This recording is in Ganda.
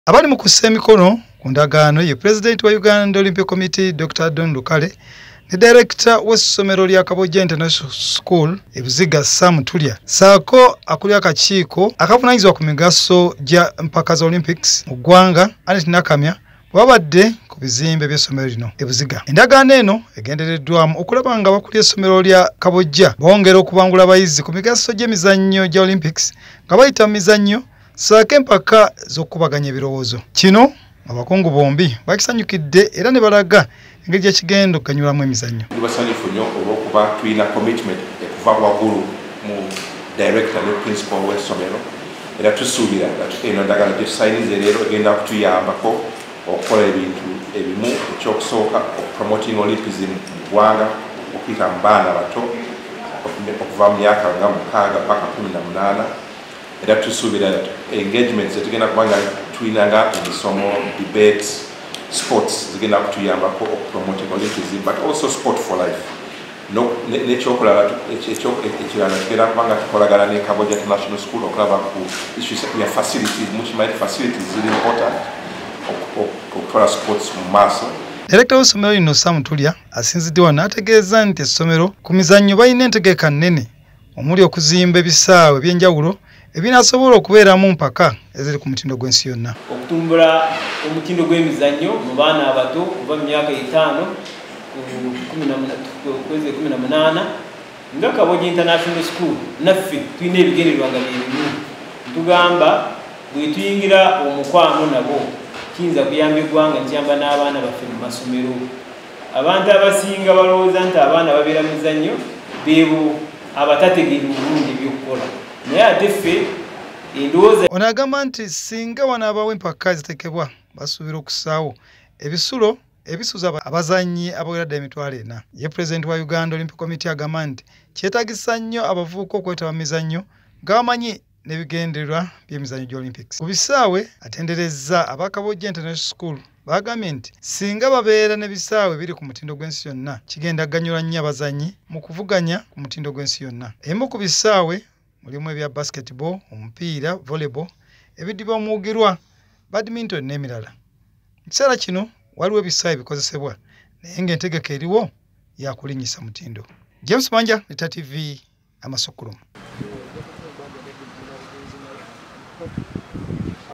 Abali mu kussa emikono ku ndagaano ye President wa Uganda Olympic Committee Dr. Tukole ne Director w'essomero lya Kabojja International School ebuziga Sam Tulya saako akuli akakiiko akavunaanyizibwa ku migaso gya mpaka za Olympics mu ggwanga Anet Nakamya babadde ku bizimbe by'essomero lino ebuziga. Endagaano eno egendereddwamu okulaba nga bakuli essomero lya Kabojja bongera okubangula abayizi ku migaso gy'emizannyo gya Olympics nga bayita mu mizannyo saako empaka z'okubaganya ebirowoozo. Kino abakungu bombi bakisanyukidde era ne balaga engeri gy'ekigenda okuganyulamu emizannyo. Basanyufu nnyo olw'okuba tulina commitment okuva waggulu mu director ne principal w'essomero era tusuubira eno ndagaano gye tusayinize leero egenda kutuyambako okukola ebintu ebimu. Ekyokusooka okupromoting Olympism mu ggwanga okuyita mu baana bato okuva mu myaka nga 6 paka 18 era tusuubira engagements zetugenda kubanga tuyinanga emisomo debates sports zigenda kutuyambako okupromoting Olympism but also sport for life. N'ekyokulala ekirala tugenda kubanga tukolagana ne Kabojja International School okulaba ku issues ya facilities. Mukimanyi facilities ziri important okutwala sports mu maaso. Director w'essomero lino Sam Tulya asinziddwa n'ategeeza nti essomero ku mizannyo balina entegeka nnene omuli okuzimba ebisaawe eby'enjawulo ebinasobola okubeeramu mpaka eziri ku mutindo gw'ensi yonna. Okutumbula omutindo gw'emizannyo mu baana abato kuva mu myaka 5 kwezi 18 nga Kabojja International School naffe tulina ebigendererwa nga byebimu. Tugamba bwe tuyingira omukwano nabo kiyinza kuyamba eggwanga nkiyamba n'abaana baffe mu masomero. Abantu abasinga balowooza nti abaana babeera mu mizannyo beebo abatategeera bulungi ebyokukola. Naye ate ffe endowooza ono agamba nti singa wanaabawo empaka zitekebwa basuubira okusaawo ebisulo ebisuza abazannyi abawera ddala emitwalo 4. Ye President wa Uganda Olympic Committee agamba nti kyetaagisa nnyo abavubuka okwetaba mu mizannyo nga bamanyi n'ebigendererwa by'emizannyo gy'Olympics. Ku bisaawe atenderezza aba Kabojja International School bagambye nti singa babeera n'ebisaawe biri ku mutindo gw'ensi yonna kigenda kuganyula nnyo abazannyi mu kuvuganya ku mutindo gw'ensi yonna. Emu ku bisaawe mulimu ebya basketball, omupiira, volleyball, ebidiba omuwugirwa, badminton n'emirala. Mu kiseera kino waliwo ebisaawe bikozesebwa naye ng'entegeka eriwo yakulinnyisa mutindo. James Manja, Leta TV, Amasukulumu.